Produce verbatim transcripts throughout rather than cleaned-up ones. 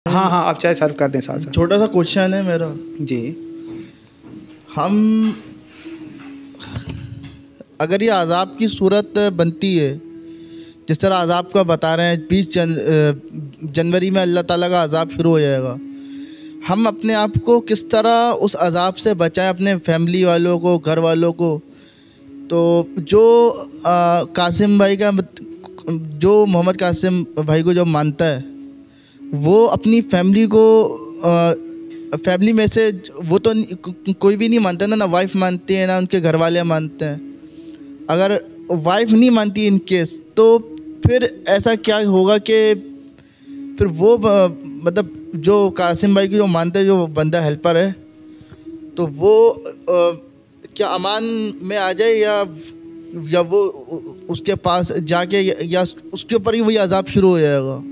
ہاں ہاں آپ چائے سرو کر دیں ساتھ ساتھ. چھوٹا سا کوشچن ہے میرا. جی. ہم اگر یہ عذاب کی صورت بنتی ہے جس طرح عذاب کا بتا رہے ہیں بیس جن جنوری میں اللہ تعالیٰ کا عذاب شروع ہو جائے گا, ہم اپنے آپ کو کس طرح اس عذاب سے بچائیں, اپنے فیملی والوں کو, گھر والوں کو؟ تو جو قاسم بھائی کا جو محمد قاسم بھائی کو جو مانتا ہے وہ اپنی فیملی کو فیملی میں سے وہ تو کوئی بھی نہیں مانتا نا, نہ وائف مانتی ہے نہ ان کے گھر والے مانتے ہیں. اگر وائف نہیں مانتی ان کیس تو پھر ایسا کیا ہوگا کہ پھر وہ مطلب جو قاسم بھائی کی جو مانتا ہے جو بندہ ہیلپر ہے تو وہ کیا امان میں آ جائے یا یا وہ اس کے پاس جا کے یا اس کے اوپر ہی وہی عذاب شروع ہو جائے گا؟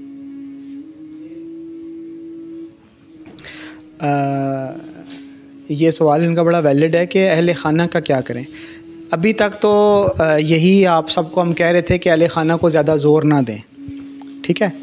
یہ سوال ان کا بڑا ویلڈ ہے کہ اہل خانہ کا کیا کریں. ابھی تک تو یہی آپ سب کو ہم کہہ رہے تھے کہ اہل خانہ کو زیادہ زور نہ دیں, ٹھیک ہے.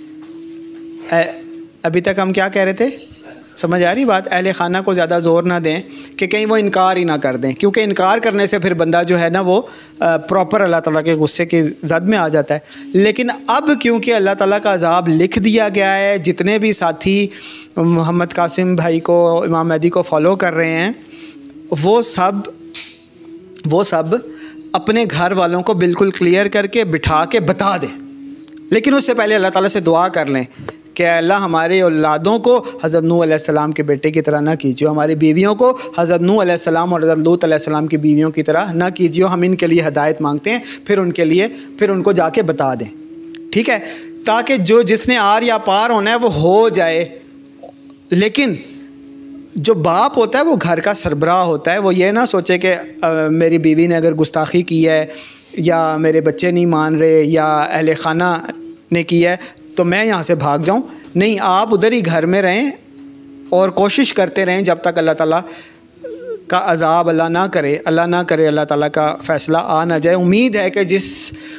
ابھی تک ہم کیا کہہ رہے تھے, سمجھ آ رہی بات؟ اہل خانہ کو زیادہ زور نہ دیں کہ کہیں وہ انکار ہی نہ کر دیں, کیونکہ انکار کرنے سے پھر بندہ جو ہے نا وہ پراپر اللہ تعالیٰ کے غصے کی زد میں آ جاتا ہے. لیکن اب کیونکہ اللہ تعالیٰ کا عذاب لکھ دیا گیا ہے, جتنے بھی ساتھی محمد قاسم بھائی کو, امام مہدی کو فالو کر رہے ہیں وہ سب وہ سب اپنے گھر والوں کو بالکل کلیئر کر کے بٹھا کے بتا دیں. لیکن اس سے پہلے اللہ تعالیٰ سے دعا کر لیں کہ اللہ ہمارے اولادوں کو حضرت نوح علیہ السلام کے بیٹے کی طرح نہ کیجیے, ہماری بیویوں کو حضرت نوح علیہ السلام اور حضرت لوط علیہ السلام کی بیویوں کی طرح نہ کیجیے. ہم ان کے لیے ہدایت مانگتے ہیں, پھر ان کے لیے پھر ان کو جا کے بتا دیں, ٹھیک ہے, تاکہ جو جس نے آر یا پار ہونا ہے وہ ہو جائے. لیکن جو باپ ہوتا ہے وہ گھر کا سربراہ ہوتا ہے, وہ یہ نہ سوچے کہ میری بیوی نے اگر گستاخی کی ہے یا میرے بچے نہیں مان رہے یا اہل خانہ نے کیا ہے تو میں یہاں سے بھاگ جاؤں. نہیں, آپ ادھر ہی گھر میں رہیں اور کوشش کرتے رہیں جب تک اللہ تعالیٰ کا عذاب اللہ نہ کرے اللہ نہ کرے اللہ تعالیٰ کا فیصلہ آ نہ جائے. امید ہے کہ جس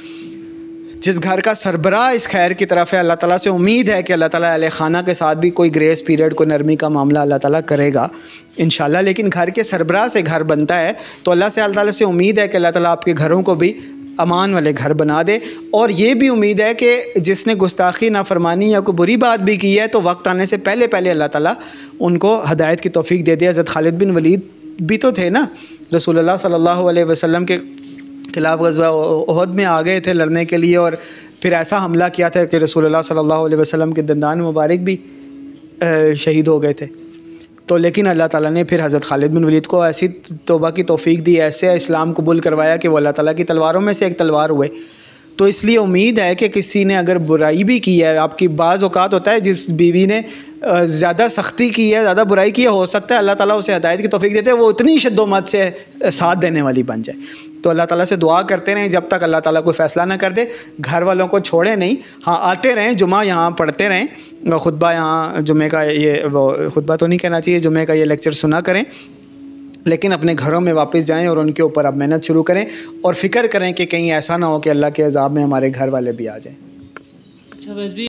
جس گھر کا سربراہ اس خیر کی طرف ہے, اللہ تعالیٰ سے امید ہے کہ اللہ تعالیٰ اہل خانہ کے ساتھ بھی کوئی گریس پیریڈ, کوئی نرمی کا معاملہ اللہ تعالیٰ کرے گا انشاءاللہ. لیکن گھر کے سربراہ سے گھر بنتا ہے تو اللہ سے اللہ تعالیٰ سے امید ہے کہ اللہ تعالیٰ آپ کے گھروں کو بھی امان والے گھر بنا دے. اور یہ بھی امید ہے کہ جس نے گستاخی نافرمانی یا کوئی بری بات بھی کی ہے تو وقت آنے سے پہلے پہلے اللہ تعالیٰ ان کو ہدایت کی توفیق دے دے. حضرت خالد بن ولید بھی تو تھے نا, رسول اللہ صلی اللہ علیہ وسلم کے خلاف غزوہ احد میں آ گئے تھے لڑنے کے لیے, اور پھر ایسا حملہ کیا تھا کہ رسول اللہ صلی اللہ علیہ وسلم کے دندان مبارک بھی شہید ہو گئے تھے. تو لیکن اللہ تعالیٰ نے پھر حضرت خالد بن ولید کو ایسی توبہ کی توفیق دی, ایسے اسلام قبول کروایا کہ وہ اللہ تعالیٰ کی تلواروں میں سے ایک تلوار ہوئے. تو اس لیے امید ہے کہ کسی نے اگر برائی بھی کی ہے, آپ کی بعض اوقات ہوتا ہے جس بیوی نے زیادہ سختی کی ہے, زیادہ برائی کی ہے, ہو سکتا ہے اللہ تعالیٰ اسے ہدایت کی توفیق دیتے وہ اتنی شد و مت سے ساتھ دینے والی بن جائے. تو اللہ تعالیٰ سے دعا کرتے رہیں جب تک اللہ تعالیٰ کوئی فیصلہ نہ کر دے. گھر والوں کو چھوڑیں نہیں, ہاں آتے رہیں, جمعہ یہاں پڑھتے رہیں, خطبہ یہاں جمعے کا یہ وہ خطبہ تو نہیں کہنا چاہیے, جمعے کا یہ لیکچر سنا کریں, لیکن اپنے گھروں میں واپس جائیں اور ان کے اوپر اب محنت شروع کریں اور فکر کریں کہ کہیں ایسا نہ ہو کہ اللہ کے عذاب میں ہمارے گھر والے بھی آ جائیں.